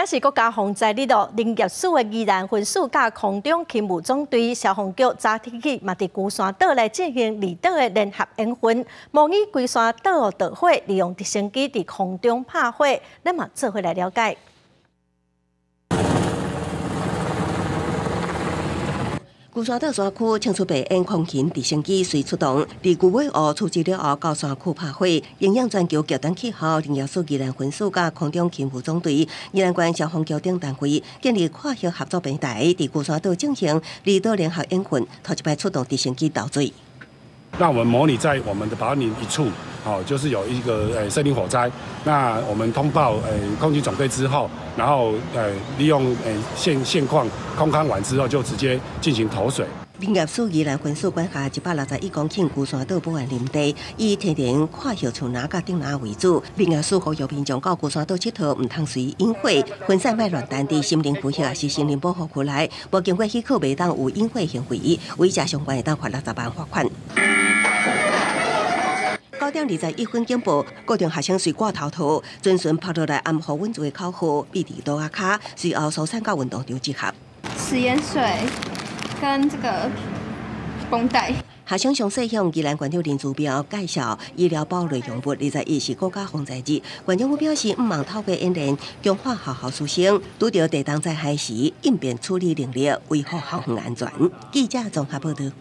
仔是国家防灾力咯，林业署的宜兰分署甲空中勤务总队、消防局早天起嘛伫龟山岛来进行离岛的联合演训，模拟龟山岛导火，利用直升机伫空中拍火，咱嘛做伙来了解。 龟山岛山区清楚白烟空勤直升机随出动，伫牛尾湖处置了后，到山区拍火。营养全球极端气候，林业署宜兰分署甲空中勤务总队、宜兰县消防局等单位建立跨域合作平台，伫龟山岛进行离岛联合演训，头一摆出动直升机倒水。 那我们模拟在我们的保林一处，就是有一个森林火灾，那我们通报空军总队之后，然后利用现况空勘完之后，就直接进行投水。 林业署宜兰分署管辖161公顷龟山岛保安林地，以天然跨叶树林甲顶林为主。林业署呼吁民众到龟山岛佚佗，唔通随意隐晦，分散卖乱弹伫森林区也是森林保护区内，无经过许可袂当有隐晦行为，违者相关会当罚60万罚款。 9点21分警报，高中学生随挂头套，遵循拍落来暗号稳住的口号，避伫倒下卡，随后疏散到运动场集合。 食盐水跟这个绷带。 学生详细向宜兰县长林志标介绍医疗保类用物，21是国家防灾日。县长表示，唔忘透过演练强化学校师生拄到地动灾害时应变处理能力，维护校园安全。记者综合报道。